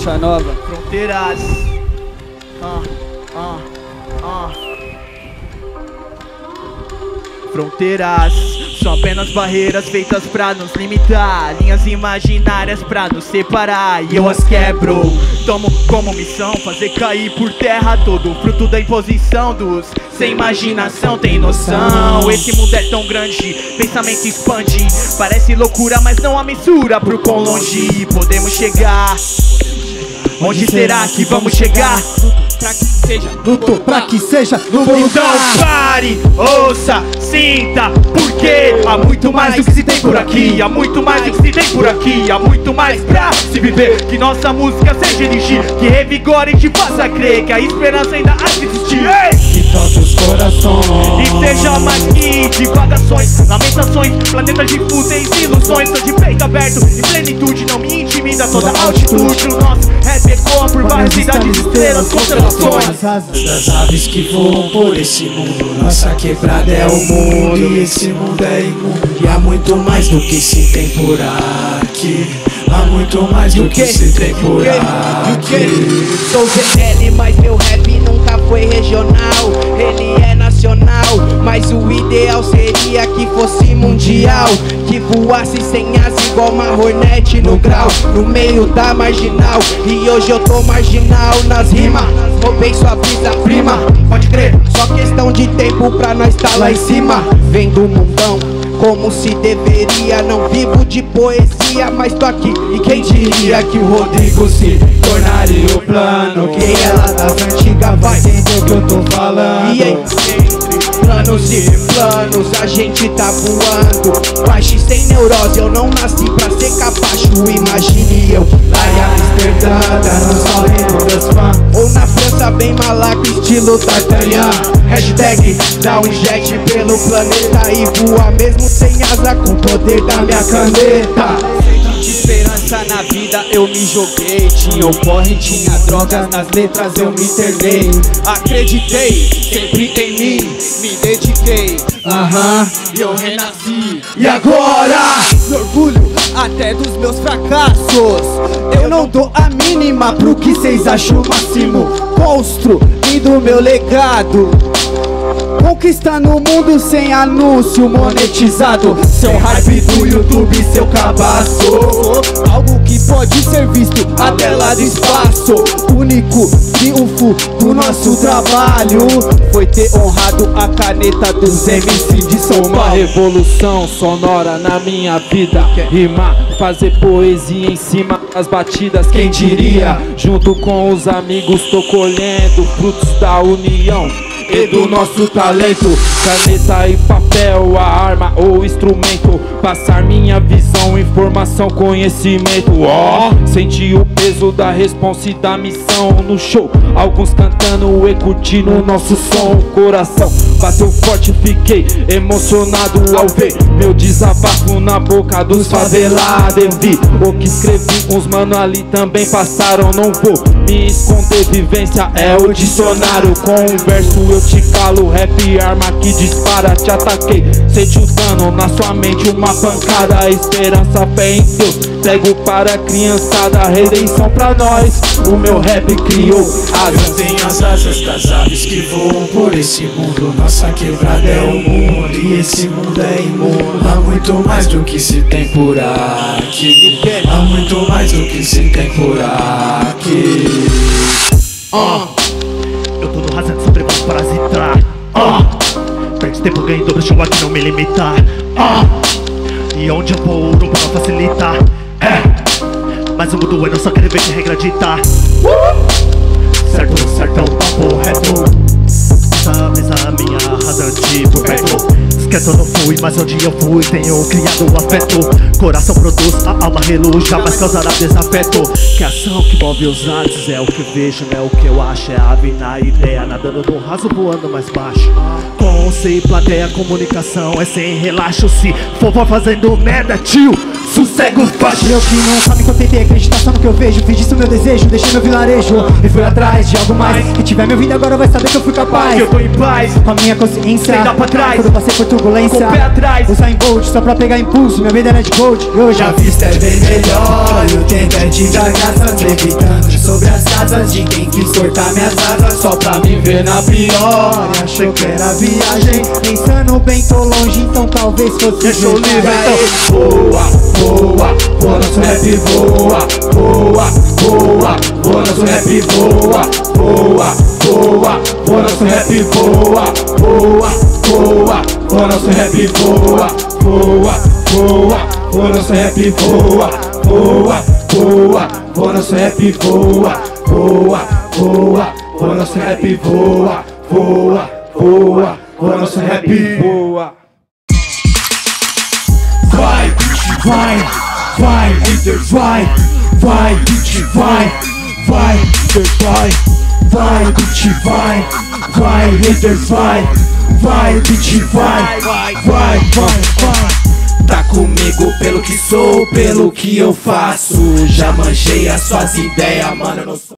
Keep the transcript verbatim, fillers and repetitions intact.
Bossa Nova. Fronteiras. Ah, ah, ah. Fronteiras são apenas barreiras feitas pra nos limitar, linhas imaginárias pra nos separar, e eu as quebro. Tomo como missão fazer cair por terra todo fruto da imposição dos sem imaginação, tem noção. Esse mundo é tão grande, pensamento expande. Parece loucura, mas não há mensura pro quão longe podemos chegar. Onde será que vamos chegar? Pra que seja, luto pra que seja no então lugar. pare, ouça, sinta, porque há muito mais do que se tem por aqui. Há muito mais do que se tem por aqui. Há muito mais pra se viver. Que nossa música seja elixir, que revigore e te faça crer que a esperança ainda há de existir. Ei! Que toque os corações E seja mais que divagações, lamentações, planetas de fúteis, ilusões. Tô de peito aberto e plenitude não me intimida toda altitude. O nosso rap ecoa por várias cidades, estrelas, constelações. as asas das aves que voam por esse mundo. Nossa quebrada é o mundo e esse mundo é imundo. E há muito mais do que se tem por aqui. Há muito mais do que se tem por aqui. Sou Z L, mas meu rap nunca foi regional. Ele é nacional, mas o ideal seria que fosse mundial. Que voasse sem asas igual uma Hornet no grau, no meio da marginal. E hoje eu tô marginal nas rimas. Roubei sua brisa prima, pode crer. Só questão de tempo pra nós tá lá em cima. Vem do mundão como se deveria. Não vivo de poesia, mas tô aqui. E quem diria que o Rodrigo se tornaria o plano? Quem é lá das antigas vai entender o que eu tô falando. E entre planos e planos a gente tá voando. Baixo sem neurose, eu não nasci pra ser capacho. Imagine eu lá em Amsterdã, dando só rindo meus fãs. Ou na França bem malaco, estilo D'Artagnan. Hashtag dá um jet pelo planeta e voa mesmo sem asa com o poder da minha caneta. De esperança na vida eu me joguei. Tinha o porre, tinha drogas, nas letras eu me internei. Acreditei sempre em mim, me dediquei. Aham, uh-huh, e eu renasci. E agora? Me orgulho até dos meus fracassos. Eu não dou a mínima pro que cês acham o máximo. Construindo meu legado, conquistando o mundo sem anúncio monetizado. Seu hype do YouTube, seu cabaço. Algo que pode ser visto até lá do espaço. Único triunfo do nosso trabalho foi ter honrado a caneta dos M C de São Paulo. Uma revolução sonora na minha vida. Rimar, fazer poesia em cima das batidas, quem diria? Junto com os amigos tô colhendo frutos da união e do nosso talento. Caneta e papel, a arma ou instrumento. Passar minha visão, informação, conhecimento. Ó, oh, senti o peso da responsa e da missão no show. Alguns cantando e curtindo o nosso som. Coração bateu forte, fiquei emocionado ao ver meu desabafo na boca dos favelados. Eu vi o que escrevi, uns mano ali também passaram. Não vou me esconder, vivência é o dicionário. Converso, eu te calo, rap arma que dispara. Te ataquei, sente o dano na sua mente, uma pancada. Esperança, fé em Deus, prego para a criançada. Redenção pra nós, o meu rap criou asas. Eu tenho as asas das aves que voam por esse mundo. Nossa quebrada é o mundo e esse mundo é imundo. Há muito mais do que se tem por aqui. Há muito mais do que se tem por aqui. uh. Eu tô no rasante sobre pra parasitar. uh. Perde tempo, ganho dobro, show aqui não me limitar. uh. E onde eu vou, ouro pra não facilitar. É, mas o mundo é não só querer ver que regra ditar. uh. Certo, certão, papo reto. Essa brisa minha rasante por perto. Esqueto eu não fui, mas onde eu fui tenho criado o afeto. Coração produz, a alma reluz, jamais causará desafeto. Que ação que move os ares é o que vejo, não é o que eu acho. É ave na ideia, nadando no raso, voando mais baixo. Com Não sei, plateia, comunicação é sem relaxo. Se for fazendo merda, tio, sossego facho. Eu que não sabe que eu tentei acreditar só no que eu vejo. Fiz disso meu desejo, deixei meu vilarejo e fui atrás de algo mais. Quem tiver me ouvindo agora vai saber que eu fui capaz. Que eu tô em paz, com a minha consciência, sem dar pra trás. Quando eu passei por turbulência, com o pé atrás. Usar em bold só pra pegar impulso. Minha vida era de gold e hoje a vista é bem melhor. O tempo é de graças, levitando sobre as casas de quem quis cortar minhas asas só pra me ver na pior. Achou que era viagem, pensando bem tô longe, então talvez fosse. Deixa eu livre, então. Voa, voa, voa, nosso rap voa. Voa, voa, voa, nosso rap voa. Voa, voa, voa, nosso rap voa. Voa, voa, voa, nosso rap voa. Voa, voa, voa, nosso rap voa. Voa, voa, voa, nosso rap voa. Voa, voa, voa, nosso rap voa. Voa, voa, voa, nosso rap voa. Vai, bitch, vai, vai, haters, vai, vai, bitch, vai, vai, haters, vai, vai, bitch, vai, vai, haters, vai, vai, bitch, vai, vai, vai, vai. Tá comigo pelo que sou, pelo que eu faço. Já manjei as suas ideias, mano, eu não sou